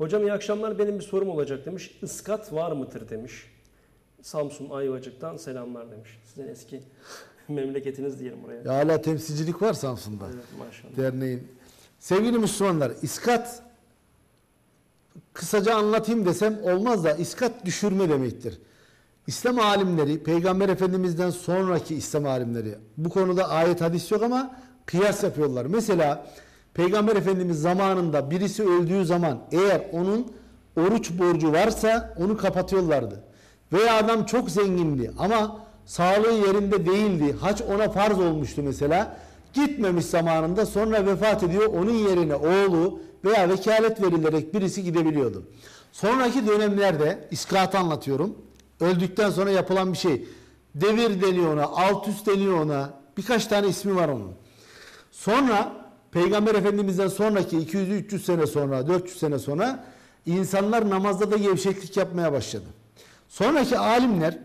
Hocam iyi akşamlar, benim bir sorum olacak demiş. Iskat var mıdır demiş. Samsun Ayvacık'tan selamlar demiş. Sizin eski memleketiniz diyelim buraya. Ya hala temsilcilik var Samsun'da. Evet, maşallah. Derneğin. Sevgili Müslümanlar, iskat kısaca anlatayım desem olmaz da iskat düşürme demektir. İslam alimleri, Peygamber Efendimiz'den sonraki İslam alimleri bu konuda ayet hadis yok ama kıyas yapıyorlar. Mesela Peygamber Efendimiz zamanında birisi öldüğü zaman eğer onun oruç borcu varsa onu kapatıyorlardı. Veya adam çok zengindi ama sağlığı yerinde değildi. Hac ona farz olmuştu mesela. Gitmemiş zamanında, sonra vefat ediyor. Onun yerine oğlu veya vekalet verilerek birisi gidebiliyordu. Sonraki dönemlerde iskatı anlatıyorum. Öldükten sonra yapılan bir şey. Devir deniyor ona, alt üst deniyor ona. Birkaç tane ismi var onun. Sonra Peygamber Efendimiz'den sonraki 200-300 sene sonra, 400 sene sonra insanlar namazda da gevşeklik yapmaya başladı. Sonraki alimler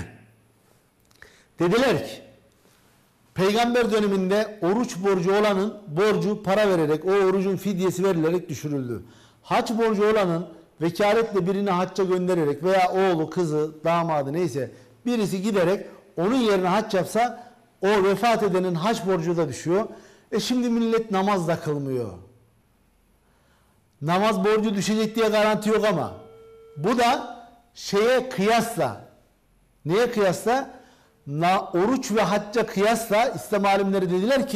dediler ki Peygamber döneminde oruç borcu olanın borcu para vererek, o orucun fidyesi verilerek düşürüldü. Hac borcu olanın vekaletle birini hacca göndererek veya oğlu, kızı, damadı neyse birisi giderek onun yerine hac yapsa o vefat edenin hac borcu da düşüyor. Şimdi millet namaz da kılmıyor. Namaz borcu düşecek diye garanti yok ama bu da şeye kıyasla, neye kıyasla? Oruç ve hacca kıyasla İslam alimleri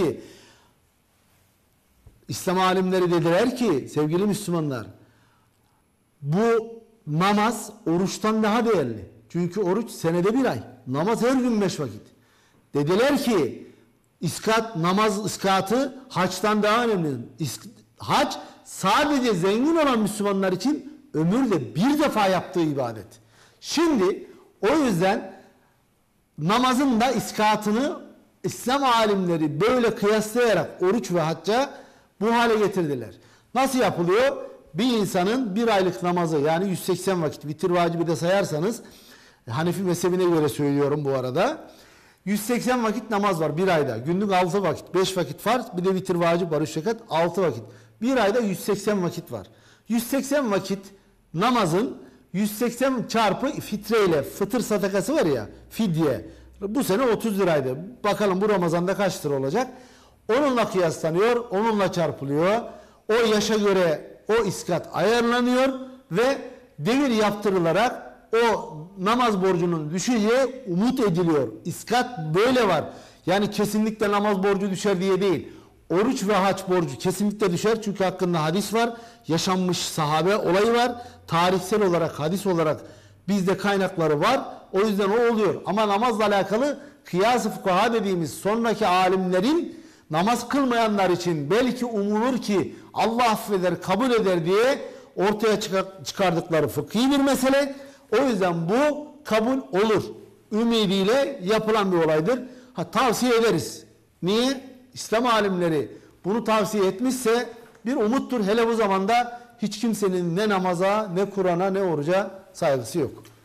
dediler ki sevgili Müslümanlar, bu namaz oruçtan daha değerli. Çünkü oruç senede bir ay. Namaz her gün 5 vakit. Dediler ki namaz iskatı haçtan daha önemli. Hac sadece zengin olan Müslümanlar için ömürde bir defa yaptığı ibadet. Şimdi o yüzden namazın da iskatını İslam alimleri böyle kıyaslayarak oruç ve hacca bu hale getirdiler. Nasıl yapılıyor? Bir insanın bir aylık namazı, yani 180 vakit, vitir vacibi de sayarsanız, Hanefi mezhebine göre söylüyorum bu arada, 180 vakit namaz var bir ayda. Günlük 6 vakit, 5 vakit farz, bir de vitir vacip var 3 rekat, 6 vakit. Bir ayda 180 vakit var. 180 vakit namazın 180 çarpı fitreyle, fıtır sadakası var ya, fidye. Bu sene 30 liraydı. Bakalım bu Ramazan'da kaç lira olacak? Onunla kıyaslanıyor, onunla çarpılıyor. O yaşa göre o iskat ayarlanıyor ve devir yaptırılarak o namaz borcunun düşeceği umut ediliyor. İskat böyle var. Yani kesinlikle namaz borcu düşer diye değil. Oruç ve hac borcu kesinlikle düşer. Çünkü hakkında hadis var. Yaşanmış sahabe olayı var. Tarihsel olarak, hadis olarak bizde kaynakları var. O yüzden o oluyor. Ama namazla alakalı kıyas-ı fukaha dediğimiz sonraki alimlerin namaz kılmayanlar için belki umulur ki Allah affeder, kabul eder diye ortaya çıkardıkları fıkhi bir mesele. O yüzden bu kabul olur ümidiyle yapılan bir olaydır. Tavsiye ederiz. Niye? İslam alimleri bunu tavsiye etmişse bir umuttur. Hele bu zamanda hiç kimsenin ne namaza, ne Kur'an'a, ne oruca saygısı yok.